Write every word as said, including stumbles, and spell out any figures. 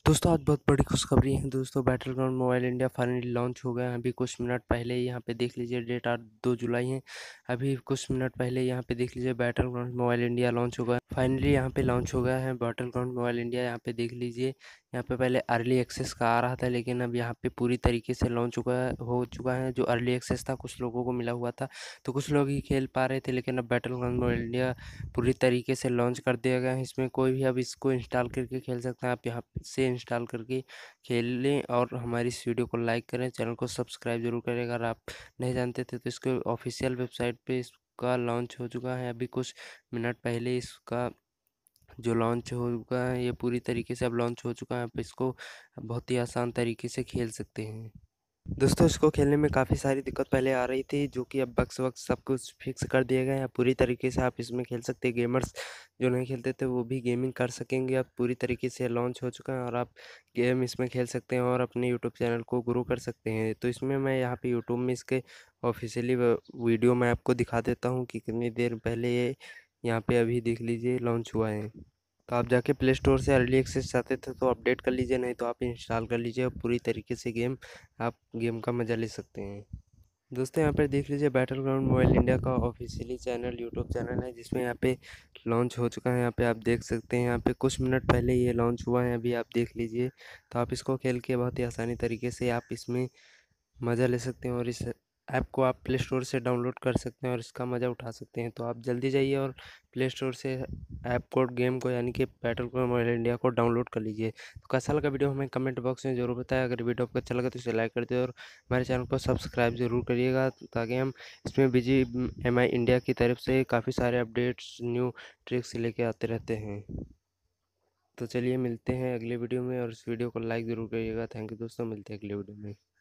दोस्तों आज बहुत बड़ी खुशखबरी है दोस्तों। Battle ground mobile India finally launch हो गया है। अभी कुछ मिनट पहले ही यहाँ पे देख लीजिए, डेट आज दो जुलाई है। अभी कुछ मिनट पहले यहाँ पे देख लीजिए battle ground mobile India launch हो गया है। फाइनली यहाँ पे लॉन्च हो गया है बैटल ग्राउंड मोबाइल इंडिया। यहाँ पे देख लीजिए, यहाँ पे पहले अर्ली एक्सेस का आ रहा था, लेकिन अब यहाँ पे पूरी तरीके से लॉन्च चुका है हो चुका है। जो अर्ली एक्सेस था कुछ लोगों को मिला हुआ था, तो कुछ लोग ही खेल पा रहे थे, लेकिन अब बैटल ग्राउंड मोबाइल इंडिया पूरी तरीके से लॉन्च कर दिया गया है। इसमें कोई भी अब इसको इंस्टॉल करके खेल सकता है। आप यहाँ से इंस्टॉल करके खेल लें और हमारी इस वीडियो को लाइक करें, चैनल को सब्सक्राइब जरूर करें। अगर आप नहीं जानते थे तो इसके ऑफिशियल वेबसाइट पे इसका लॉन्च हो चुका है। अभी कुछ मिनट पहले इसका जो लॉन्च हो चुका है, ये पूरी तरीके से अब लॉन्च हो चुका है। आप इसको बहुत ही आसान तरीके से खेल सकते हैं। दोस्तों इसको खेलने में काफ़ी सारी दिक्कत पहले आ रही थी, जो कि अब बग्स वग्स सब कुछ फिक्स कर दिए गए हैं। पूरी तरीके से आप इसमें खेल सकते हैं। गेमर्स जो नहीं खेलते थे वो भी गेमिंग कर सकेंगे। अब पूरी तरीके से लॉन्च हो चुका है और आप गेम इसमें खेल सकते हैं और अपने यूट्यूब चैनल को ग्रो कर सकते हैं। तो इसमें मैं यहाँ पे यूट्यूब में इसके ऑफिशियली वीडियो मैं आपको दिखा देता हूँ कि कितनी देर पहले ये यहाँ पे अभी देख लीजिए लॉन्च हुआ है। तो आप जाके प्ले स्टोर से अर्ली एक्सेस चाहते थे तो अपडेट कर लीजिए, नहीं तो आप इंस्टॉल कर लीजिए और पूरी तरीके से गेम आप गेम का मज़ा ले सकते हैं। दोस्तों यहाँ पर देख लीजिए, बैटल ग्राउंड मोबाइल इंडिया का ऑफिशियली चैनल यूट्यूब चैनल है, जिसमें यहाँ पे लॉन्च हो चुका है। यहाँ पे आप देख सकते हैं, यहाँ पे कुछ मिनट पहले ये लॉन्च हुआ है, अभी आप देख लीजिए। तो आप इसको खेल के बहुत ही आसानी तरीके से आप इसमें मज़ा ले सकते हैं और इस ऐप को आप प्ले स्टोर से डाउनलोड कर सकते हैं और इसका मज़ा उठा सकते हैं। तो आप जल्दी जाइए और प्ले स्टोर से ऐप को, गेम को, यानी कि बैटल ग्राउंड मोबाइल इंडिया को डाउनलोड कर लीजिए। तो कैसा लगा वीडियो हमें कमेंट बॉक्स में ज़रूर बताएं। अगर वीडियो आपको अच्छा लगा तो इसे लाइक कर दे और हमारे चैनल को सब्सक्राइब ज़रूर करिएगा, ताकि हम इसमें बिजी एम आई इंडिया की तरफ से काफ़ी सारे अपडेट्स, न्यू ट्रिक्स लेके आते रहते हैं। तो चलिए मिलते हैं अगले वीडियो में और इस वीडियो को लाइक ज़रूर करिएगा। थैंक यू दोस्तों, मिलते हैं अगले वीडियो में।